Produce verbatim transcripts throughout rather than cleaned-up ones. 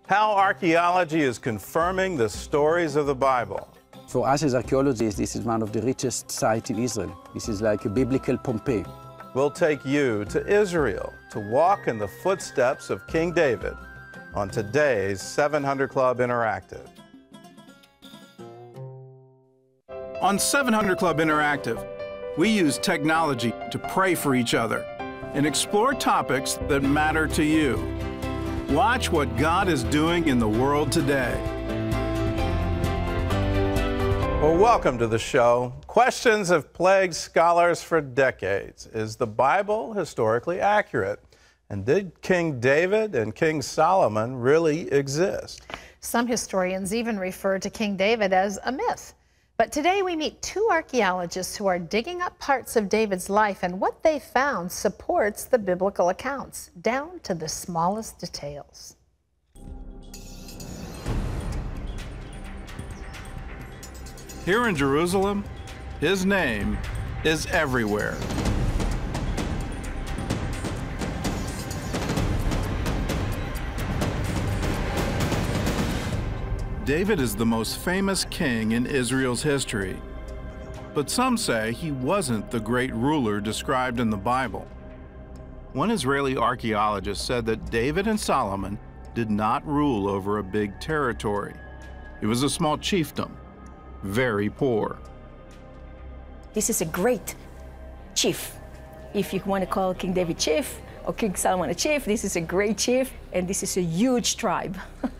How archaeology is confirming the stories of the Bible. For us as archaeologists, this is one of the richest sites in Israel. This is like a biblical Pompeii. We'll take you to Israel to walk in the footsteps of King David on today's seven hundred Club Interactive. On seven hundred Club Interactive, we use technology to pray for each other and explore topics that matter to you. Watch what God is doing in the world today. Well, welcome to the show. Questions have plagued scholars for decades. Is the Bible historically accurate? And did King David and King Solomon really exist? Some historians even refer to King David as a myth. But today we meet two archaeologists who are digging up parts of David's life, and what they found supports the biblical accounts, down to the smallest details. Here in Jerusalem, his name is everywhere. David is the most famous king in Israel's history, but some say he wasn't the great ruler described in the Bible. One Israeli archaeologist said that David and Solomon did not rule over a big territory. It was a small chiefdom, very poor. This is a great chief. If you want to call King David chief or King Solomon a chief, this is a great chief, and this is a huge tribe.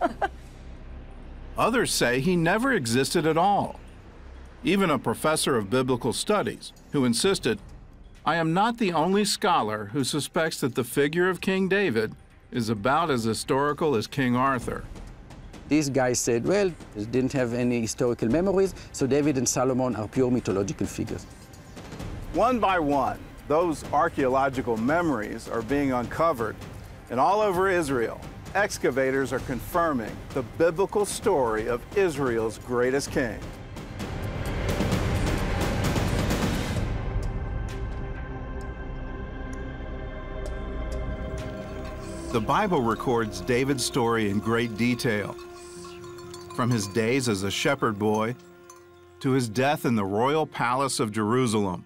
Others say he never existed at all. Even a professor of biblical studies who insisted, "I am not the only scholar who suspects that the figure of King David is about as historical as King Arthur." These guys said, well, they didn't have any historical memories, so David and Solomon are pure mythological figures. One by one, those archaeological memories are being uncovered, and all over Israel, excavators are confirming the biblical story of Israel's greatest king. The Bible records David's story in great detail, from his days as a shepherd boy to his death in the royal palace of Jerusalem.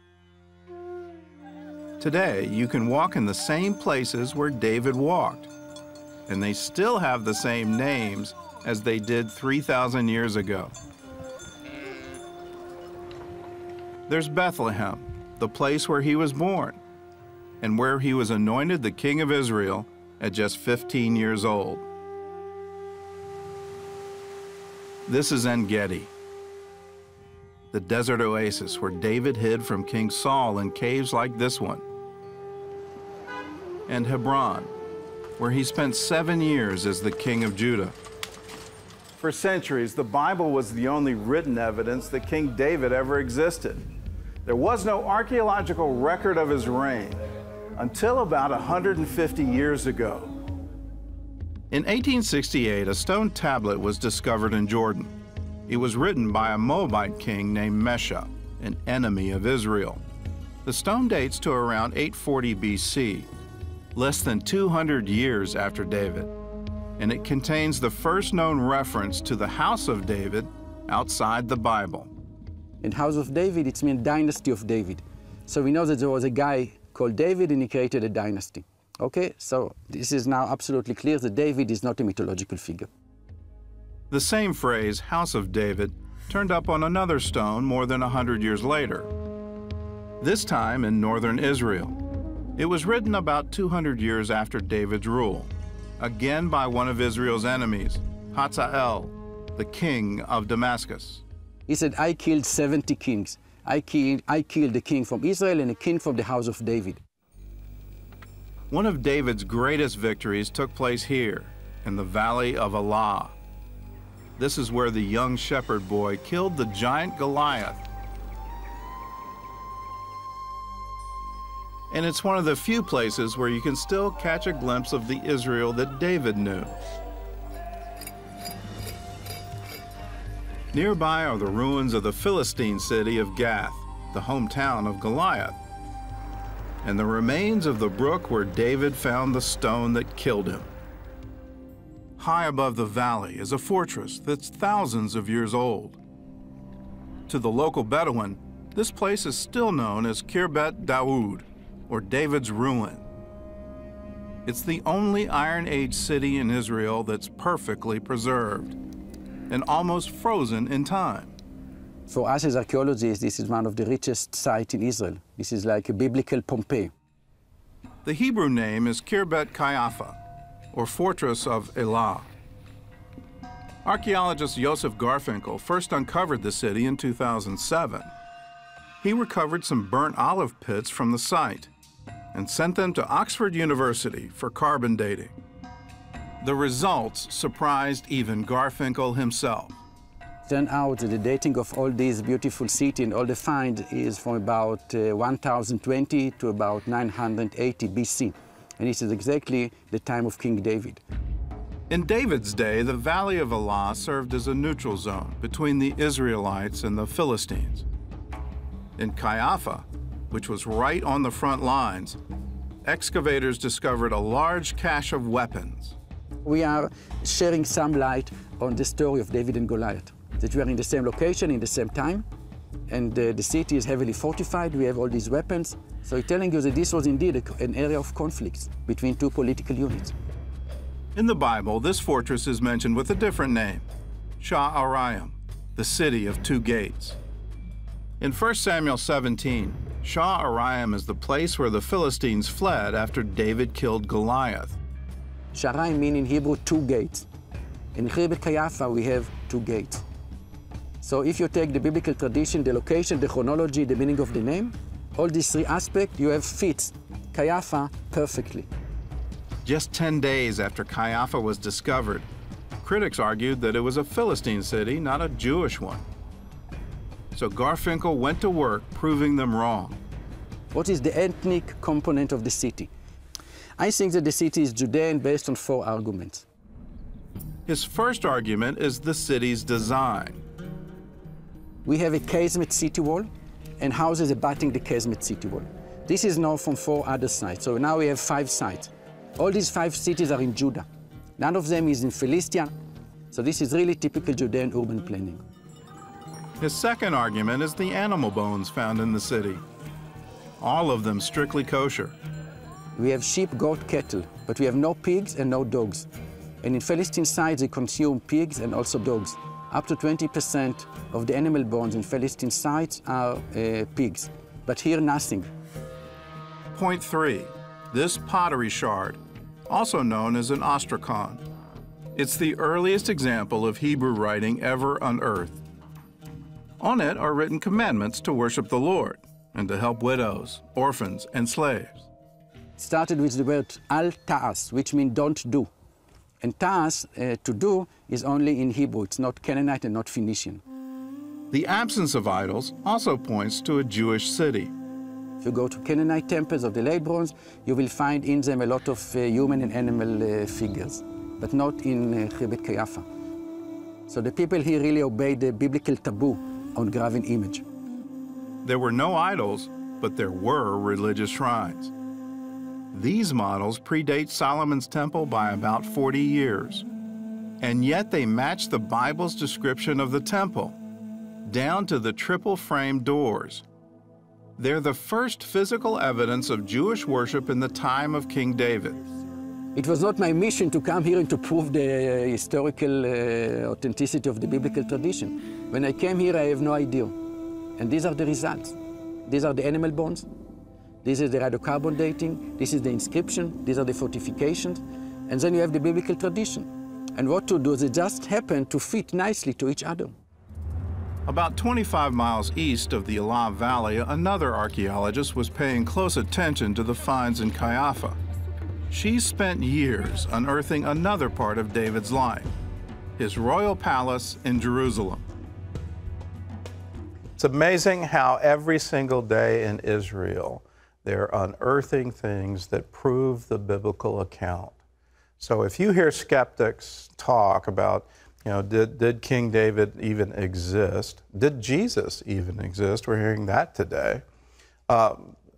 Today, you can walk in the same places where David walked, and they still have the same names as they did three thousand years ago. There's Bethlehem, the place where he was born, and where he was anointed the king of Israel at just fifteen years old. This is En-Gedi, the desert oasis where David hid from King Saul in caves like this one, and Hebron, where he spent seven years as the king of Judah. For centuries, the Bible was the only written evidence that King David ever existed. There was no archaeological record of his reign until about one hundred fifty years ago. In eighteen sixty-eight, a stone tablet was discovered in Jordan. It was written by a Moabite king named Mesha, an enemy of Israel. The stone dates to around eight forty B C, less than two hundred years after David, and it contains the first known reference to the house of David outside the Bible. In House of David, it means dynasty of David. So we know that there was a guy called David and he created a dynasty. Okay, so this is now absolutely clear that David is not a mythological figure. The same phrase, House of David, turned up on another stone more than a hundred years later, this time in northern Israel. It was written about two hundred years after David's rule, again by one of Israel's enemies, Hazael, the king of Damascus. He said, I killed seventy kings. I killed, I killed a king from Israel and a king from the house of David. One of David's greatest victories took place here, in the valley of Elah. This is where the young shepherd boy killed the giant Goliath. And it's one of the few places where you can still catch a glimpse of the Israel that David knew. Nearby are the ruins of the Philistine city of Gath, the hometown of Goliath, and the remains of the brook where David found the stone that killed him. High above the valley is a fortress that's thousands of years old. To the local Bedouin, this place is still known as Khirbet Daoud, or David's Ruin. It's the only Iron Age city in Israel that's perfectly preserved and almost frozen in time. For us as archaeologists, this is one of the richest sites in Israel. This is like a biblical Pompeii. The Hebrew name is Khirbet Qeiyafa, or Fortress of Elah. Archaeologist Joseph Garfinkel first uncovered the city in two thousand seven. He recovered some burnt olive pits from the site and sent them to Oxford University for carbon dating. The results surprised even Garfinkel himself. Turned out that the dating of all these beautiful cities and all the finds is from about uh, one thousand twenty to about nine hundred eighty B C. And this is exactly the time of King David. In David's day, the Valley of Elah served as a neutral zone between the Israelites and the Philistines. In Qeiyafa, which was right on the front lines, excavators discovered a large cache of weapons. We are sharing some light on the story of David and Goliath, that we are in the same location, in the same time, and uh, the city is heavily fortified. We have all these weapons. So it's telling you that this was indeed a, an area of conflicts between two political units. In the Bible, this fortress is mentioned with a different name, Sha'araim, the city of two gates. In First Samuel seventeen, Sha'araim is the place where the Philistines fled after David killed Goliath. Sha'araim means in Hebrew two gates. In Khirbet Qeiyafa we have two gates. So if you take the biblical tradition, the location, the chronology, the meaning of the name, all these three aspects, you have fits Qeiyafa perfectly. Just ten days after Qeiyafa was discovered, critics argued that it was a Philistine city, not a Jewish one. So Garfinkel went to work proving them wrong. What is the ethnic component of the city? I think that the city is Judean based on four arguments. His first argument is the city's design. We have a casement city wall and houses abutting the casement city wall. This is now from four other sites, so now we have five sites. All these five cities are in Judah. None of them is in Philistia, so this is really typical Judean urban planning. His second argument is the animal bones found in the city. All of them strictly kosher. We have sheep, goat, cattle, but we have no pigs and no dogs. And in Philistine sites, they consume pigs and also dogs. Up to twenty percent of the animal bones in Philistine sites are uh, pigs, but here nothing. Point three, this pottery shard, also known as an ostracon. It's the earliest example of Hebrew writing ever unearthed. On it are written commandments to worship the Lord and to help widows, orphans, and slaves. It started with the word al ta'as, which means don't do. And ta'as, uh, to do, is only in Hebrew. It's not Canaanite and not Phoenician. The absence of idols also points to a Jewish city. If you go to Canaanite temples of the late bronze, you will find in them a lot of uh, human and animal uh, figures, but not in uh, Khirbet Qeiyafa. So the people here really obeyed the biblical taboo on graven image. There were no idols, but there were religious shrines. These models predate Solomon's temple by about forty years. And yet they match the Bible's description of the temple, down to the triple-frame doors. They're the first physical evidence of Jewish worship in the time of King David. It was not my mission to come here and to prove the uh, historical uh, authenticity of the biblical tradition. When I came here, I have no idea. And these are the results. These are the animal bones. This is the radiocarbon dating. This is the inscription. These are the fortifications. And then you have the biblical tradition. And what to do, they just happen to fit nicely to each other. About twenty-five miles east of the Elah Valley, another archaeologist was paying close attention to the finds in Qeiyafa. She spent years unearthing another part of David's life, his royal palace in Jerusalem. It's amazing how every single day in Israel they're unearthing things that prove the biblical account. So if you hear skeptics talk about, you know, did, did King David even exist? Did Jesus even exist? We're hearing that today. Uh,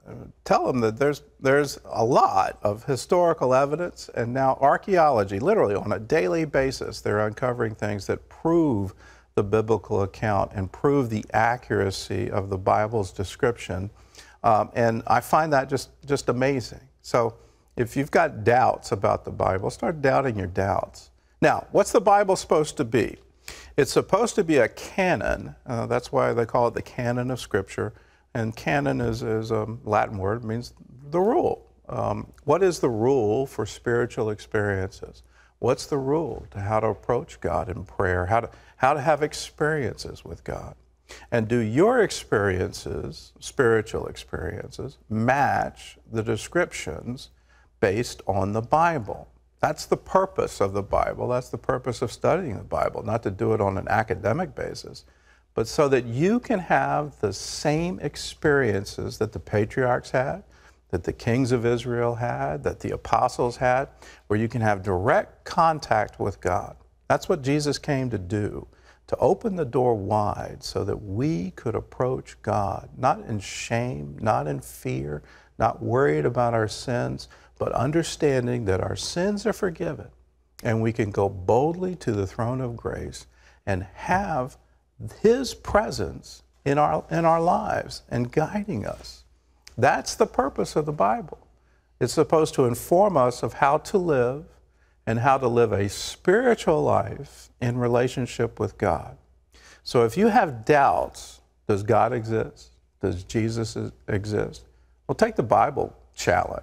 tell them that there's, there's a lot of historical evidence, and now archaeology, literally on a daily basis, they're uncovering things that prove the biblical account and prove the accuracy of the Bible's description. Um, and I find that just, just amazing. So if you've got doubts about the Bible, start doubting your doubts. Now, what's the Bible supposed to be? It's supposed to be a canon. Uh, that's why they call it the canon of Scripture. And canon is, is a Latin word, it means the rule. Um, what is the rule for spiritual experiences? What's the rule to how to approach God in prayer, how to, how to have experiences with God? And do your experiences, spiritual experiences, match the descriptions based on the Bible? That's the purpose of the Bible. That's the purpose of studying the Bible, not to do it on an academic basis, but so that you can have the same experiences that the patriarchs had, that the kings of Israel had, that the apostles had, where you can have direct contact with God. That's what Jesus came to do, to open the door wide so that we could approach God, not in shame, not in fear, not worried about our sins, but understanding that our sins are forgiven and we can go boldly to the throne of grace and have His presence in our, in our lives and guiding us. That's the purpose of the Bible. It's supposed to inform us of how to live and how to live a spiritual life in relationship with God. So if you have doubts, does God exist? Does Jesus exist? Well, take the Bible challenge.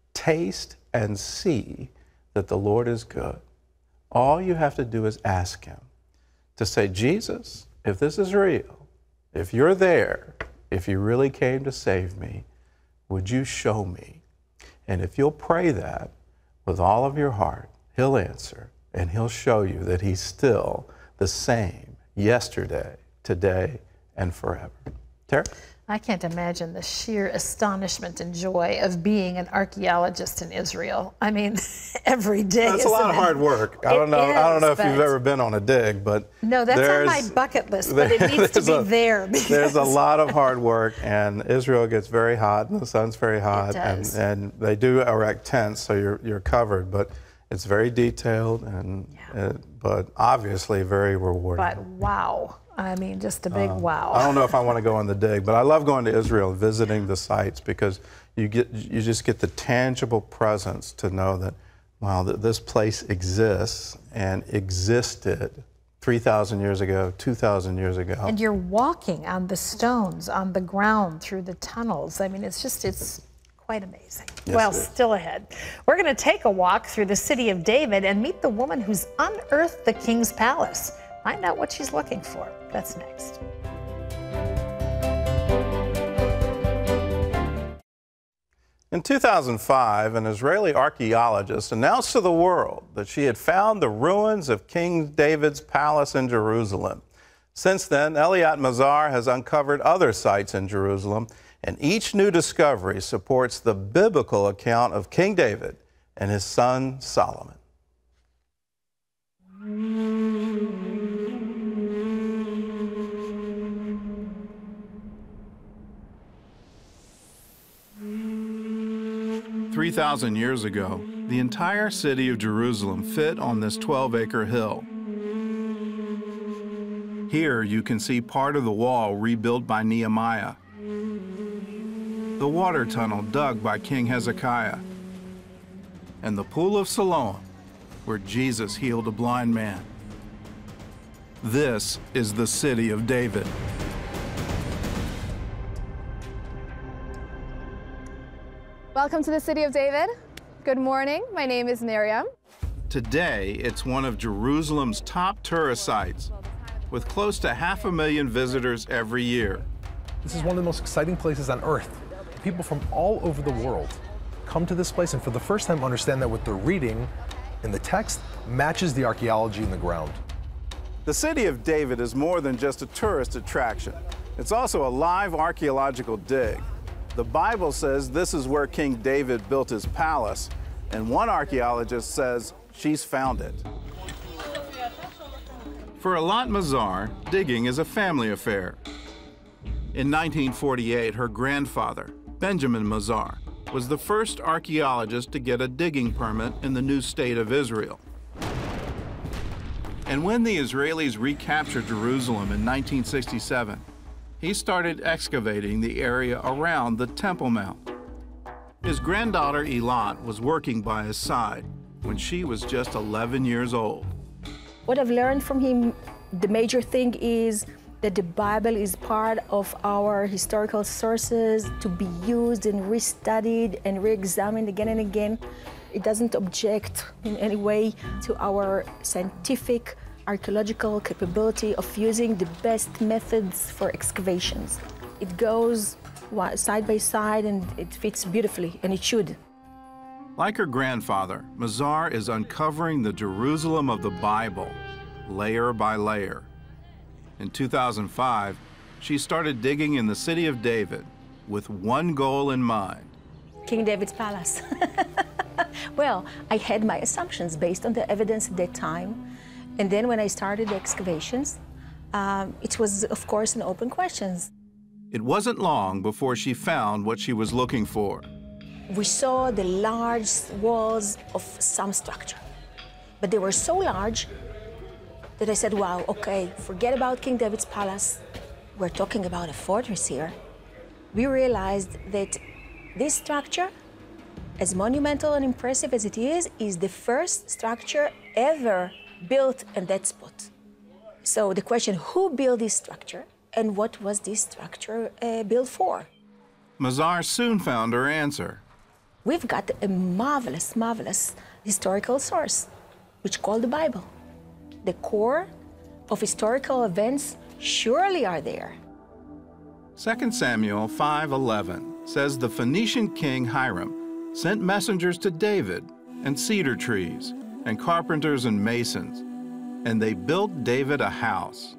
Taste and see that the Lord is good. All you have to do is ask Him to say, Jesus, if this is real, if you're there, if you really came to save me, would you show me? And if you'll pray that with all of your heart, He'll answer and He'll show you that He's still the same yesterday, today, and forever. Tara? I can't imagine the sheer astonishment and joy of being an archaeologist in Israel. I mean, every day. That's a lot of hard work. I don't know. I don't know if you've ever been on a dig, but no, that's on my bucket list. But it needs to be a, there. There's a lot of hard work, and Israel gets very hot, and the sun's very hot, it does. and and they do erect tents, so you're you're covered, but it's very detailed and yeah. uh, but obviously very rewarding. But wow. I mean, just a big um, wow. I don't know if I want to go on the dig, but I love going to Israel and visiting the sites because you get you just get the tangible presence to know that, wow, that this place exists and existed three thousand years ago, two thousand years ago. And you're walking on the stones, on the ground, through the tunnels. I mean, it's just, it's quite amazing. Yes, well, still ahead. We're going to take a walk through the city of David and meet the woman who's unearthed the king's palace. Find out what she's looking for. That's next. In two thousand five, an Israeli archaeologist announced to the world that she had found the ruins of King David's palace in Jerusalem. Since then, Eliat Mazar has uncovered other sites in Jerusalem, and each new discovery supports the biblical account of King David and his son Solomon. three thousand years ago, the entire city of Jerusalem fit on this twelve acre hill. Here you can see part of the wall rebuilt by Nehemiah, the water tunnel dug by King Hezekiah, and the pool of Siloam, where Jesus healed a blind man. This is the city of David. Welcome to the City of David. Good morning. My name is Miriam. Today, it's one of Jerusalem's top tourist sites, with close to half a million visitors every year. This is one of the most exciting places on earth. People from all over the world come to this place and for the first time understand that what they're reading in the text matches the archaeology in the ground. The city of David is more than just a tourist attraction. It's also a live archaeological dig. The Bible says this is where King David built his palace, and one archaeologist says she's found it. For Eliat Mazar, digging is a family affair. In nineteen forty-eight, her grandfather, Benjamin Mazar was the first archaeologist to get a digging permit in the new state of Israel. And when the Israelis recaptured Jerusalem in nineteen sixty-seven, he started excavating the area around the Temple Mount. His granddaughter Eilat was working by his side when she was just eleven years old. What I've learned from him, the major thing is that the Bible is part of our historical sources to be used and restudied and re-examined again and again. It doesn't object in any way to our scientific archaeological capability of using the best methods for excavations. It goes side by side and it fits beautifully, and it should. Like her grandfather, Mazar is uncovering the Jerusalem of the Bible, layer by layer. In two thousand five, she started digging in the city of David with one goal in mind. King David's palace. Well, I had my assumptions based on the evidence at that time. And then when I started the excavations, um, it was, of course, an open question. It wasn't long before she found what she was looking for. We saw the large walls of some structure, but they were so large that I said, wow, okay, forget about King David's palace. We're talking about a fortress here. We realized that this structure, as monumental and impressive as it is, is the first structure ever built in that spot. So the question, who built this structure and what was this structure uh, built for? Mazar soon found her answer. We've got a marvelous, marvelous historical source, which called the Bible. The core of historical events surely are there. Second Samuel five eleven says the Phoenician king Hiram sent messengers to David and cedar trees and carpenters and masons, and they built David a house.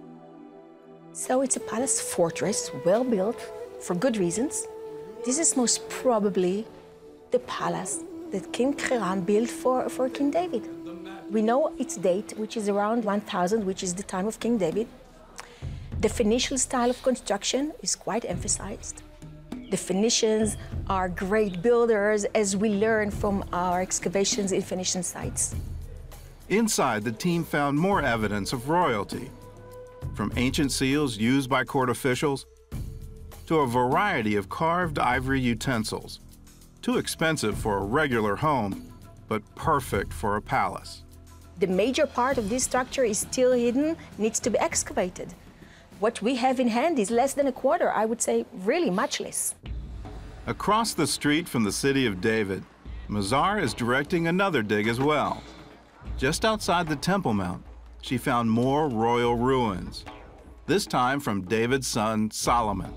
So it's a palace fortress, well built, for good reasons. This is most probably the palace that King Hiram built for, for King David. We know its date, which is around one thousand, which is the time of King David. The Phoenician style of construction is quite emphasized. The Phoenicians are great builders, as we learn from our excavations in Phoenician sites. Inside, the team found more evidence of royalty, from ancient seals used by court officials to a variety of carved ivory utensils, too expensive for a regular home, but perfect for a palace. The major part of this structure is still hidden, needs to be excavated. What we have in hand is less than a quarter, I would say really much less. Across the street from the city of David, Mazar is directing another dig as well. Just outside the Temple Mount, she found more royal ruins, this time from David's son, Solomon.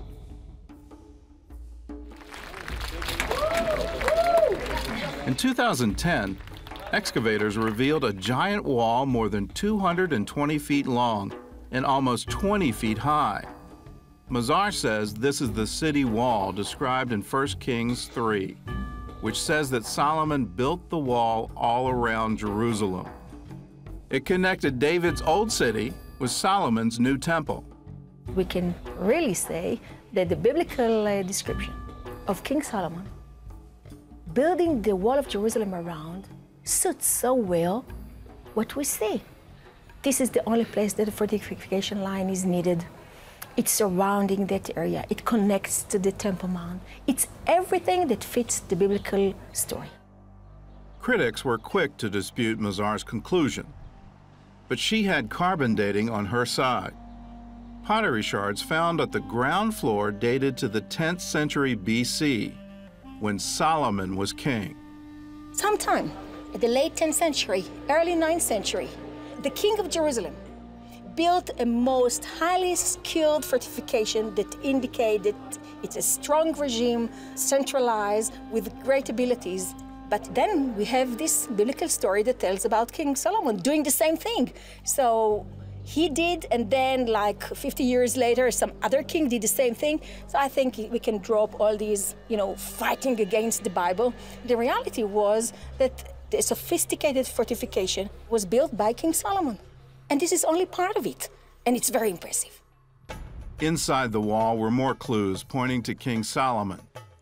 In two thousand ten, excavators revealed a giant wall more than two hundred twenty feet long and almost twenty feet high. Mazar says this is the city wall described in First Kings three, which says that Solomon built the wall all around Jerusalem. It connected David's old city with Solomon's new temple. We can really say that the biblical uh, description of King Solomon building the wall of Jerusalem around suits so well what we see. This is the only place that a fortification line is needed. It's surrounding that area. It connects to the Temple Mount. It's everything that fits the biblical story. Critics were quick to dispute Mazar's conclusion, but she had carbon dating on her side. Pottery shards found at the ground floor dated to the tenth century B C, when Solomon was king. Sometime in the late tenth century, early ninth century, the king of Jerusalem built a most highly skilled fortification that indicated it's a strong regime, centralized, with great abilities. But then we have this biblical story that tells about King Solomon doing the same thing. So he did, and then like fifty years later, some other king did the same thing. So I think we can drop all these, you know, fighting against the Bible. The reality was that the sophisticated fortification was built by King Solomon. And this is only part of it, and it's very impressive. Inside the wall were more clues pointing to King Solomon.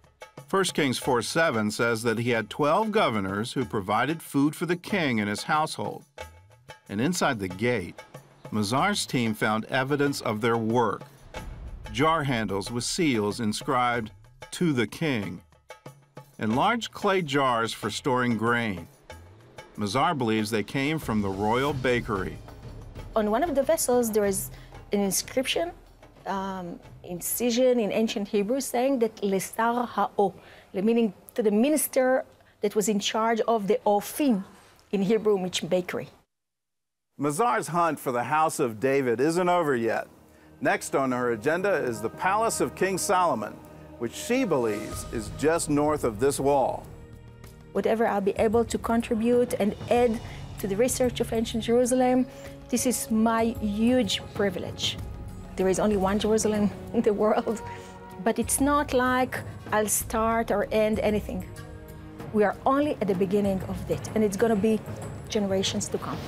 First Kings four seven says that he had twelve governors who provided food for the king and his household. And inside the gate, Mazar's team found evidence of their work. Jar handles with seals inscribed, "To the King," and large clay jars for storing grain. Mazar believes they came from the royal bakery. On one of the vessels, there is an inscription, um, incision in ancient Hebrew, saying that Lesar Ha'o, meaning to the minister that was in charge of the Ofim, in Hebrew, which bakery. Mazar's hunt for the house of David isn't over yet. Next on her agenda is the palace of King Solomon, which she believes is just north of this wall. Whatever I'll be able to contribute and add to the research of ancient Jerusalem, this is my huge privilege. There is only one Jerusalem in the world, but it's not like I'll start or end anything. We are only at the beginning of it, and it's going to be generations to come.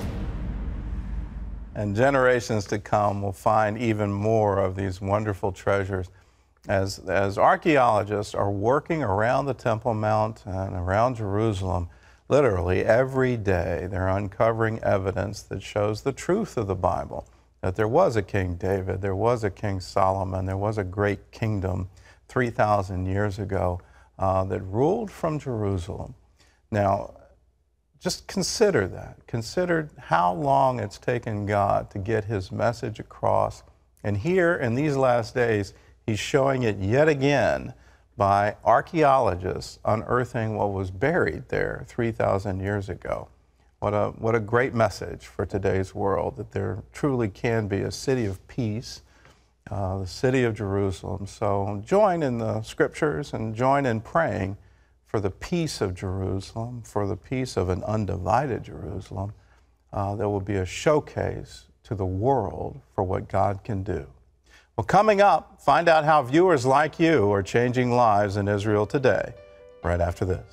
And generations to come will find even more of these wonderful treasures as, as archaeologists are working around the Temple Mount and around Jerusalem. Literally every day they're uncovering evidence that shows the truth of the Bible, that there was a King David, there was a King Solomon, there was a great kingdom three thousand years ago uh, that ruled from Jerusalem. Now, just consider that. Consider how long it's taken God to get his message across. And here in these last days, he's showing it yet again by archaeologists unearthing what was buried there three thousand years ago. What a, what a great message for today's world, that there truly can be a city of peace, uh, the city of Jerusalem. So join in the scriptures and join in praying for the peace of Jerusalem, for the peace of an undivided Jerusalem. Uh, there will be a showcase to the world for what God can do. Well, coming up, find out how viewers like you are changing lives in Israel today, right after this.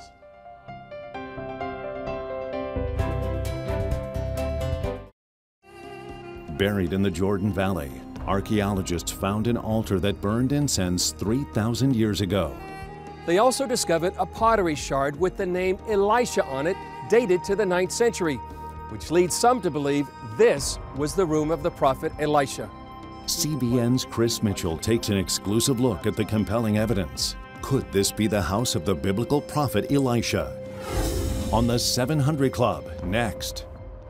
Buried in the Jordan Valley, archaeologists found an altar that burned incense three thousand years ago. They also discovered a pottery shard with the name Elisha on it, dated to the ninth century, which leads some to believe this was the room of the prophet Elisha. C B N's Chris Mitchell takes an exclusive look at the compelling evidence. Could this be the house of the biblical prophet Elisha? On the seven hundred Club, next.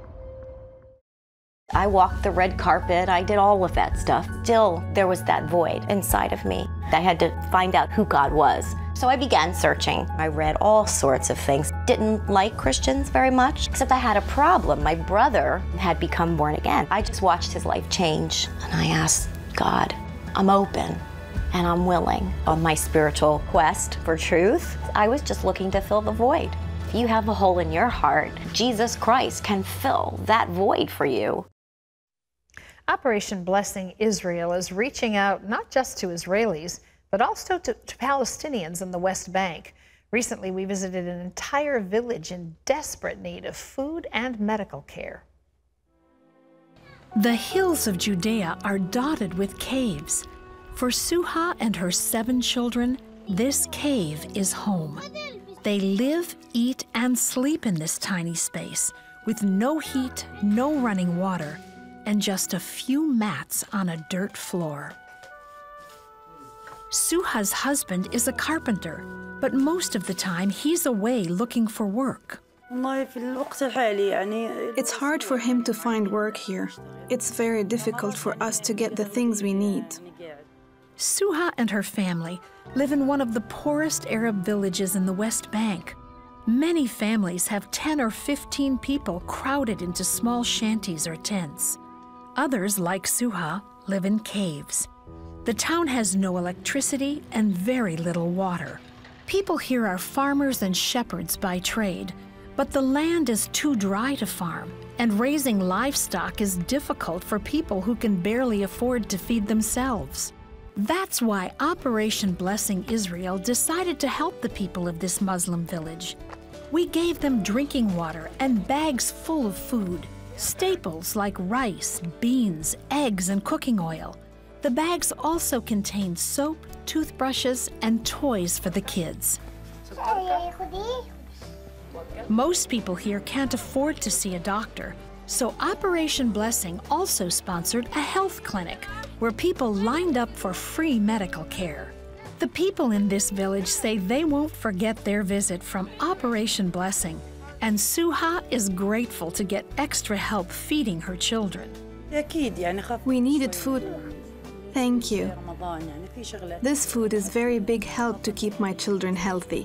I walked the red carpet, I did all of that stuff. Still, there was that void inside of me. I had to find out who God was. So I began searching. I read all sorts of things. Didn't like Christians very much, except I had a problem. My brother had become born again. I just watched his life change, and I asked God, I'm open and I'm willing. On my spiritual quest for truth, I was just looking to fill the void. If you have a hole in your heart, Jesus Christ can fill that void for you. Operation Blessing Israel is reaching out not just to Israelis, but also to, to Palestinians in the West Bank. Recently, we visited an entire village in desperate need of food and medical care. The hills of Judea are dotted with caves. For Suha and her seven children, this cave is home. They live, eat, and sleep in this tiny space with no heat, no running water, and just a few mats on a dirt floor. Suha's husband is a carpenter, but most of the time he's away looking for work. It's hard for him to find work here. It's very difficult for us to get the things we need. Suha and her family live in one of the poorest Arab villages in the West Bank. Many families have ten or fifteen people crowded into small shanties or tents. Others, like Suha, live in caves. The town has no electricity and very little water. People here are farmers and shepherds by trade, but the land is too dry to farm, and raising livestock is difficult for people who can barely afford to feed themselves. That's why Operation Blessing Israel decided to help the people of this Muslim village. We gave them drinking water and bags full of food, staples like rice, beans, eggs, and cooking oil. The bags also contained soap, toothbrushes, and toys for the kids. Most people here can't afford to see a doctor, so Operation Blessing also sponsored a health clinic where people lined up for free medical care. The people in this village say they won't forget their visit from Operation Blessing, and Suha is grateful to get extra help feeding her children. We needed food. Thank you. This food is very big help to keep my children healthy.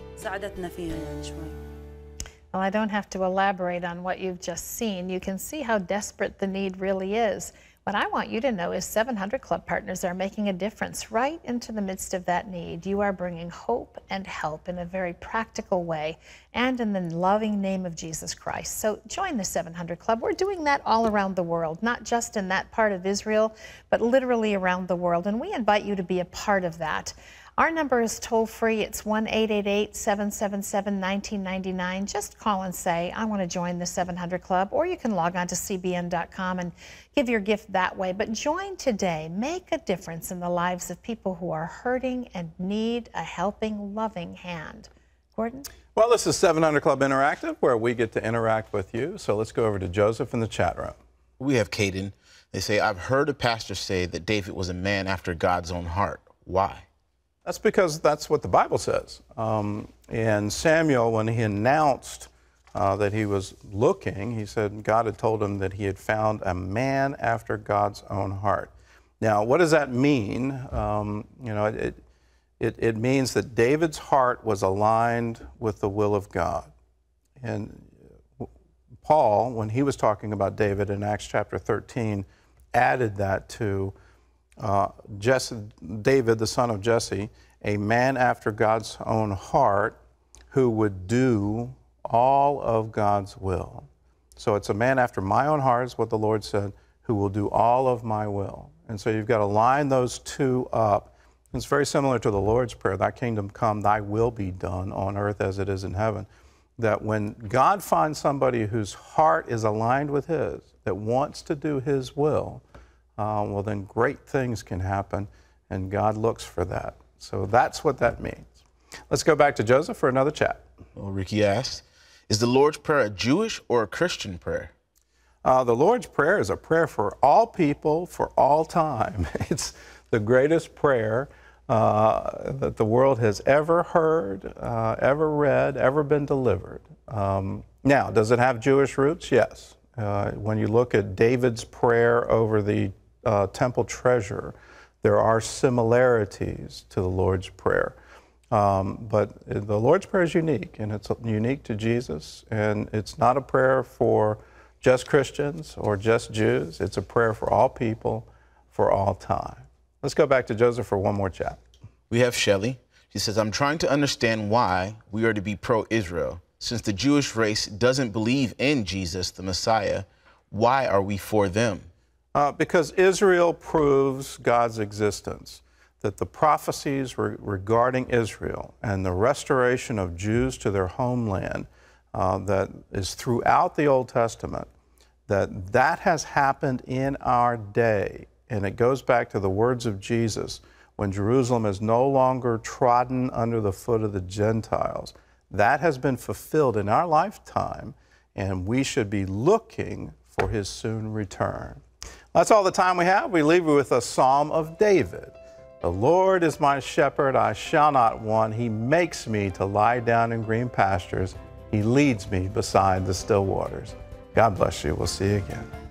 Well, I don't have to elaborate on what you've just seen. You can see how desperate the need really is. What I want you to know is seven hundred Club partners are making a difference right into the midst of that need. You are bringing hope and help in a very practical way and in the loving name of Jesus Christ. So join the seven hundred Club. We're doing that all around the world, not just in that part of Israel, but literally around the world. And we invite you to be a part of that. Our number is toll-free. It's one eight eight eight, seven seven seven, one nine nine nine. Just call and say, I want to join the seven hundred Club, or you can log on to C B N dot com and give your gift that way. But join today. Make a difference in the lives of people who are hurting and need a helping, loving hand. Gordon? Well, this is seven hundred Club Interactive, where we get to interact with you. So let's go over to Joseph in the chat room. We have Caden. They say, I've heard a pastor say that David was a man after God's own heart. Why? That's because that's what the Bible says. Um, and Samuel, when he announced uh, that he was looking, he said God had told him that he had found a man after God's own heart. Now, what does that mean? Um, you know, it, it, it means that David's heart was aligned with the will of God. And Paul, when he was talking about David in Acts chapter thirteen, added that to Uh, Jesse, David, the son of Jesse, a man after God's own heart, who would do all of God's will. So it's a man after my own heart, is what the Lord said, who will do all of my will. And so you've got to line those two up. It's very similar to the Lord's Prayer, thy kingdom come, thy will be done on earth as it is in heaven. That when God finds somebody whose heart is aligned with his, that wants to do his will, Uh, well, then great things can happen, and God looks for that. So that's what that means. Let's go back to Joseph for another chat. Well, Ricky asked, is the Lord's Prayer a Jewish or a Christian prayer? Uh, the Lord's Prayer is a prayer for all people, for all time. It's the greatest prayer uh, that the world has ever heard, uh, ever read, ever been delivered. Um, now, does it have Jewish roots? Yes. Uh, when you look at David's prayer over the Uh, temple treasure, there are similarities to the Lord's Prayer. Um, but the Lord's Prayer is unique, and it's unique to Jesus, and it's not a prayer for just Christians or just Jews. It's a prayer for all people, for all time. Let's go back to Joseph for one more chat. We have Shelley. She says, I'm trying to understand why we are to be pro-Israel. Since the Jewish race doesn't believe in Jesus, the Messiah, why are we for them? Uh, because Israel proves God's existence, that the prophecies re regarding Israel and the restoration of Jews to their homeland uh, that is throughout the Old Testament, that that has happened in our day. And it goes back to the words of Jesus, when Jerusalem is no longer trodden under the foot of the Gentiles. That has been fulfilled in our lifetime, and we should be looking for his soon return. That's all the time we have. We leave you with a Psalm of David. The Lord is my shepherd, I shall not want. He makes me to lie down in green pastures. He leads me beside the still waters. God bless you. We'll see you again.